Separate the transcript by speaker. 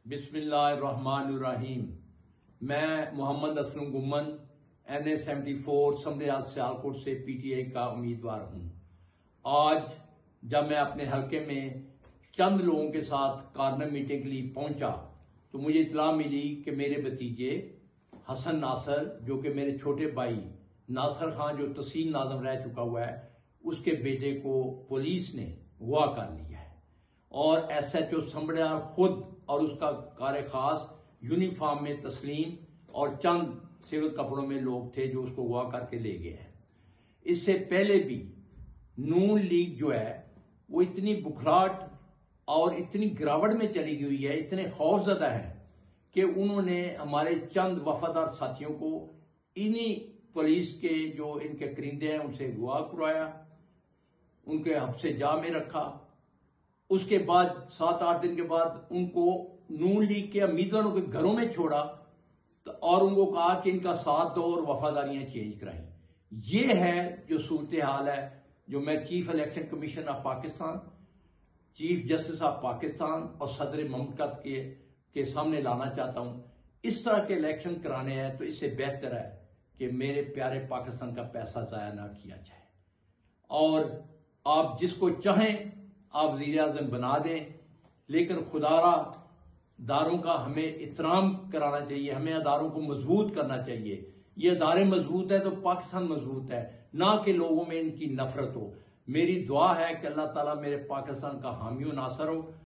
Speaker 1: بسم اللہ الرحمن الرحیم۔ میں محمد اسلم گمن NA74 سمریال سیالکوٹ سے PTI کا امیدوار ہوں۔ آج جب میں اپنے حلقے میں چند لوگوں کے ساتھ کارنر میٹنگ کے لیے پہنچا تو مجھے اطلاع ملی کہ میرے بھتیجے حسن ناصر، جو کہ میرے چھوٹے بھائی ناصر خان جو تحصیل ناظم رہ چکا ہوا ہے، اس کے بیٹے کو پولیس نے اغوا کر لیا ہے اور SHO سمریال خود اور اس کا کار خاص یونیفارم میں تسلیم اور چند سول کپڑوں میں لوگ تھے جو اس کو اغوا کر کے لے گئے ہیں۔ اس سے پہلے بھی نون لیگ جو ہے وہ اتنی بکھراٹ اور اتنی گراوٹ میں چلی گئی ہے، اتنے خوف زدہ ہیں کہ انہوں نے ہمارے چند وفادار ساتھیوں کو انہی پولیس کے جو ان کے کرندے ہیں ان سے اغوا کرایا، ان کے حبس جا میں رکھا۔ اس کے بعد 7-8 دن کے بعد ان کو نون لیگ کے امیدواروں کے گھروں میں چھوڑا اور ان کو کہا کہ ان کا ساتھ دو اور وفاداریاں چینج کرائیں۔ یہ ہے جو صورتحال ہے جو میں chief election commission of Pakistan, chief justice of Pakistan اور صدر مملکت کے سامنے لانا چاہتا ہوں۔ اس طرح کے الیکشن کرانے ہیں تو اس سے بہتر ہے کہ میرے پیارے پاکستان کا پیسہ ضائع نہ کیا جائے، اور آپ جس کو چاہیں آپ وزیر اعظم بنا دیں، لیکن خدارا اداروں کا ہمیں احترام کرانا چاہیے، ہمیں اداروں کو مضبوط کرنا چاہیے۔ یہ ادارے مضبوط ہے تو پاکستان مضبوط ہے، نہ کہ لوگوں میں ان کی نفرت ہو۔ میری دعا ہے کہ اللہ تعالیٰ میرے پاکستان کا حامی و ناصر ہو۔